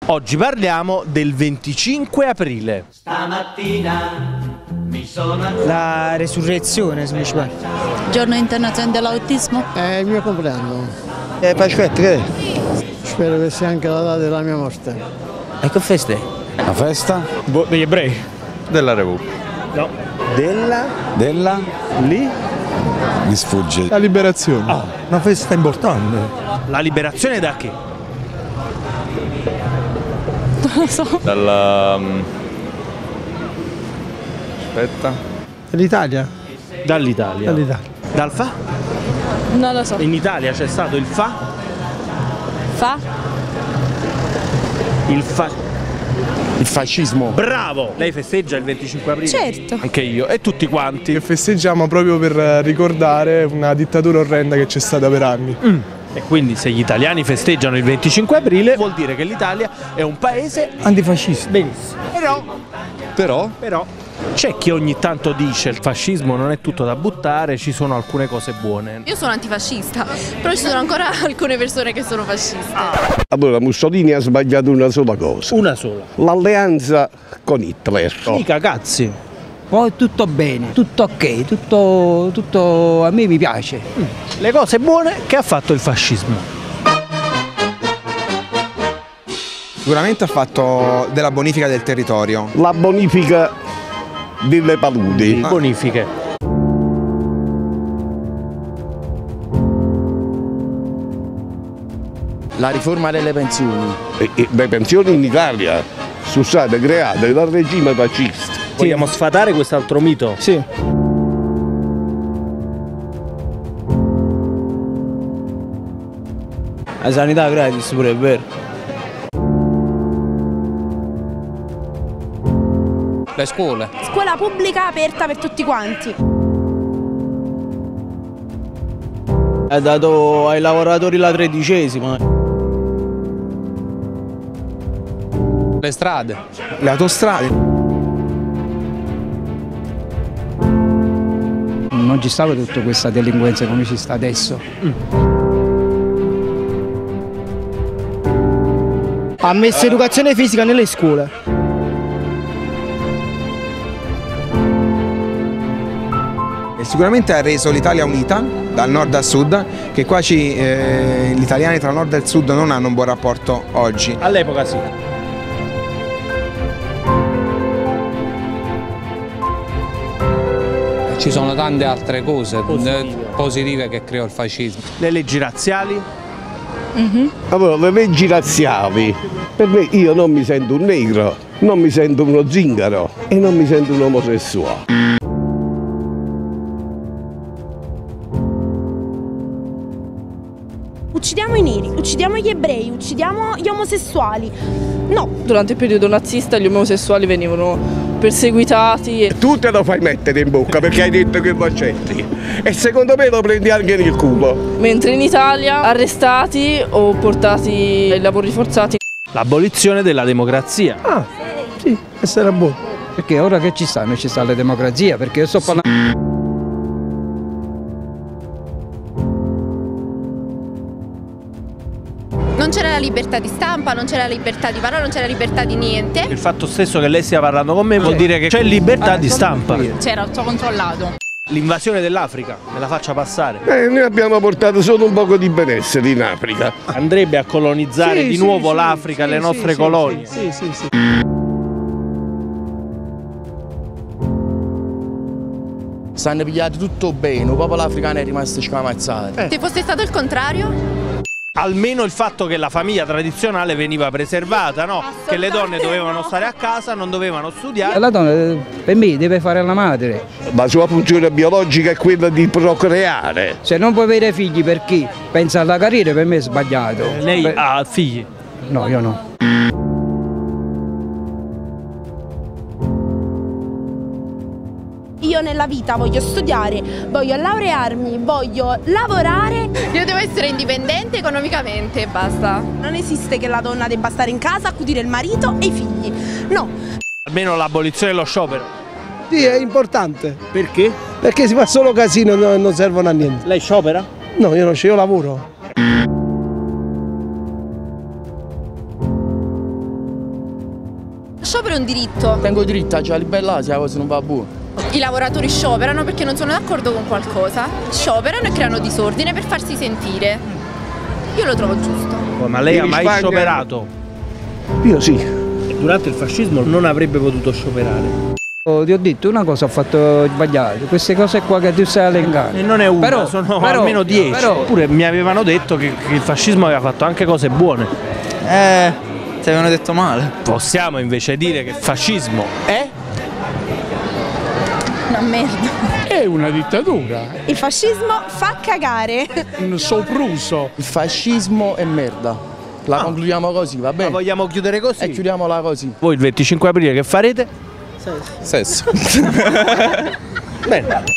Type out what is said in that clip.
Oggi parliamo del 25 aprile. Stamattina mi sono La resurrezione, semplicemente. Giorno internazionale dell'autismo. È il mio compleanno. Pasquetta, che è? Spero che sia anche la data della mia morte. E che festa è? La festa Degli ebrei? della Repubblica. No. Della? Lì? Mi sfugge. La liberazione. Ah, una festa importante. la liberazione da che? Non lo so. Dalla... Aspetta. L'Italia? Dall'Italia. Dall'Italia. Dal fa? Non lo so. In Italia c'è stato il fa? Fa? Il fa. Il fascismo. Bravo! Lei festeggia il 25 aprile? Certo. Anche io e tutti quanti. Che festeggiamo proprio per ricordare una dittatura orrenda che c'è stata per anni. E quindi se gli italiani festeggiano il 25 aprile vuol dire che l'Italia è un paese Antifascista. benissimo. Però c'è chi ogni tanto dice il fascismo non è tutto da buttare, ci sono alcune cose buone. Io sono antifascista, però ci sono ancora alcune persone che sono fasciste. Allora Mussolini ha sbagliato una sola cosa, Una sola. l'alleanza con Hitler. Mica cazzi. Poi tutto bene, tutto ok, tutto a me mi piace. Le cose buone che ha fatto il fascismo. Sicuramente ha fatto della bonifica del territorio. La bonifica delle paludi. Bonifiche. La riforma delle pensioni. Le pensioni in Italia sono state create dal regime fascista. Vogliamo sfatare quest'altro mito? Sì. La sanità gratis pure, è vero. Le scuole. Scuola pubblica aperta per tutti quanti. Ha dato ai lavoratori la 13ª. Le strade. Le autostrade. Non ci stava tutta questa delinquenza come ci sta adesso. Ha messo educazione fisica nelle scuole. E sicuramente ha reso l'Italia unita dal nord al sud, che qua gli italiani tra nord e sud non hanno un buon rapporto oggi. All'epoca sì. Ci sono tante altre cose positive che creò il fascismo. Le leggi razziali? Allora, le leggi razziali, per me io non mi sento un negro, non mi sento uno zingaro e non mi sento un omosessuale. Uccidiamo i neri, uccidiamo gli ebrei, uccidiamo gli omosessuali. No. Durante il periodo nazista gli omosessuali venivano perseguitati. Tu te lo fai mettere in bocca perché hai detto che lo accetti e secondo me lo prendi anche nel culo. Mentre in Italia arrestati o portati ai lavori forzati. L'abolizione della democrazia. Ah, sì, questo era buono. Perché ora che ci sta? Non ci sta la democrazia, perché io sto parlando. Non c'era la libertà di stampa, non c'era la libertà di parola, non c'era la libertà di niente. Il fatto stesso che lei stia parlando con me vuol dire che c'è libertà di stampa. C'era tutto controllato. L'invasione dell'Africa, me la faccia passare. Noi abbiamo portato solo un poco di benessere in Africa. Andrebbe a colonizzare di nuovo l'Africa, le nostre colonie. Sì. Stanno pigliati tutto bene, il popolo africano è rimasto scamazzato. Se fosse stato il contrario? Almeno il fatto che la famiglia tradizionale veniva preservata, no? Che le donne dovevano stare a casa, non dovevano studiare. La donna per me deve fare la madre. La sua funzione biologica è quella di procreare. Se non puoi avere figli perché pensa alla carriera, per me è sbagliato. Lei ha figli? No, io no. Io nella vita voglio studiare, voglio laurearmi, voglio lavorare. Io devo essere indipendente economicamente e basta. Non esiste che la donna debba stare in casa, accudire il marito e i figli. No. Almeno l'abolizione dello sciopero. Sì, è importante. Perché? Perché si fa solo casino e non servono a niente. Lei sciopera? No, io non io lavoro. Sciopero è un diritto. Tengo diritto a già libellare se la cosa non va buona. I lavoratori scioperano perché non sono d'accordo con qualcosa. Scioperano e creano disordine per farsi sentire. Io lo trovo giusto. Ma lei ha mai scioperato? Io sì. Durante il fascismo non avrebbe potuto scioperare. Ti ho detto una cosa, ho fatto sbagliare, queste cose qua che tu stai elencando. E non è una, però, sono almeno 10. Oppure mi avevano detto che il fascismo aveva fatto anche cose buone. Ti avevano detto male. Possiamo invece dire che il fascismo è Una merda. È una dittatura. Il fascismo fa cagare. Un sopruso. Il fascismo è merda. La concludiamo così, va bene? La vogliamo chiudere così? E chiudiamola così. Voi il 25 aprile che farete? Sesso. Bene.